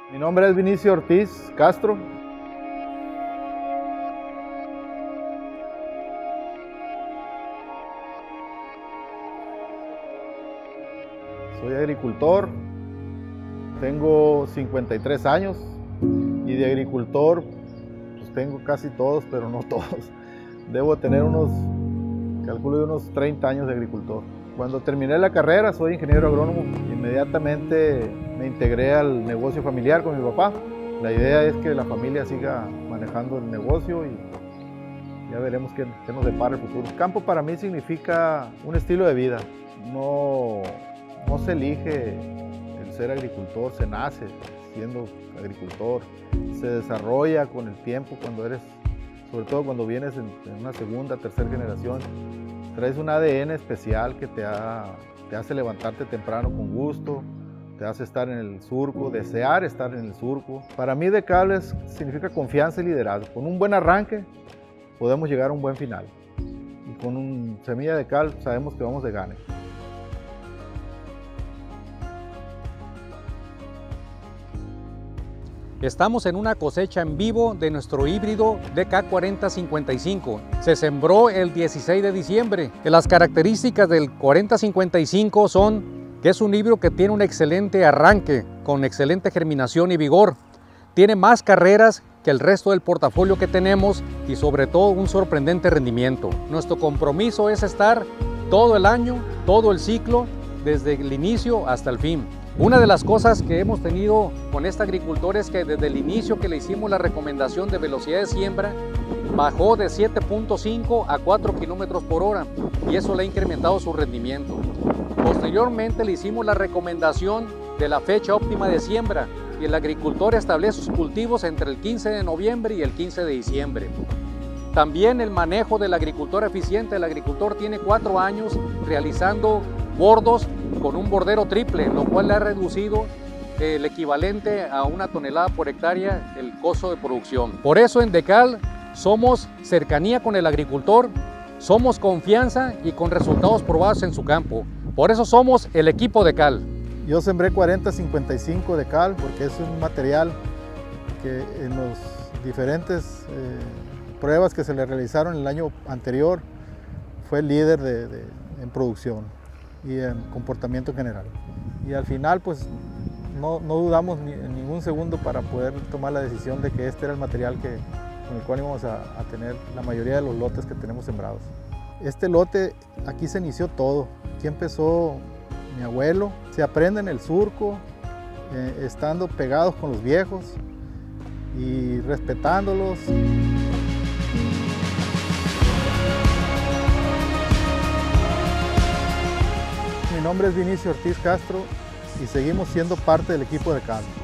Mi nombre es Vinicio Ortiz Castro. Soy agricultor, tengo 53 años y de agricultor pues tengo casi todos, pero no todos. Debo tener calculo unos 30 años de agricultor. Cuando terminé la carrera, soy ingeniero agrónomo, inmediatamente me integré al negocio familiar con mi papá. La idea es que la familia siga manejando el negocio y ya veremos qué nos depara el futuro. El campo para mí significa un estilo de vida. No se elige el ser agricultor, se nace siendo agricultor. Se desarrolla con el tiempo sobre todo cuando vienes en una segunda, tercera generación. Traes un ADN especial que te hace levantarte temprano con gusto, te hace estar en el surco, desear estar en el surco. Para mí DECAL significa confianza y liderazgo. Con un buen arranque podemos llegar a un buen final. Y con un semilla DECAL sabemos que vamos de gane. Estamos en una cosecha en vivo de nuestro híbrido DK4055. Se sembró el 16 de diciembre. Las características del 4055 son que es un híbrido que tiene un excelente arranque, con excelente germinación y vigor. Tiene más carreras que el resto del portafolio que tenemos y sobre todo un sorprendente rendimiento. Nuestro compromiso es estar todo el año, todo el ciclo, desde el inicio hasta el fin. Una de las cosas que hemos tenido con este agricultor es que desde el inicio que le hicimos la recomendación de velocidad de siembra, bajó de 7.5 a 4 kilómetros por hora y eso le ha incrementado su rendimiento. Posteriormente le hicimos la recomendación de la fecha óptima de siembra y el agricultor establece sus cultivos entre el 15 de noviembre y el 15 de diciembre. También el manejo del agricultor eficiente. El agricultor tiene 4 años realizando bordos con un bordero triple, lo cual le ha reducido el equivalente a 1 tonelada por hectárea el costo de producción. Por eso en DECAL somos cercanía con el agricultor, somos confianza y con resultados probados en su campo. Por eso somos el equipo DECAL. Yo sembré 4055 DECAL porque es un material que en las diferentes pruebas que se le realizaron el año anterior fue el líder en producción y en comportamiento general. Y al final pues no dudamos en ningún segundo para poder tomar la decisión de que este era el material con el cual íbamos a tener la mayoría de los lotes que tenemos sembrados. Este lote, aquí se inició todo. Aquí empezó mi abuelo. Se aprende en el surco, estando pegados con los viejos y respetándolos. Mi nombre es Vinicio Ortiz Castro y seguimos siendo parte del equipo DECAL.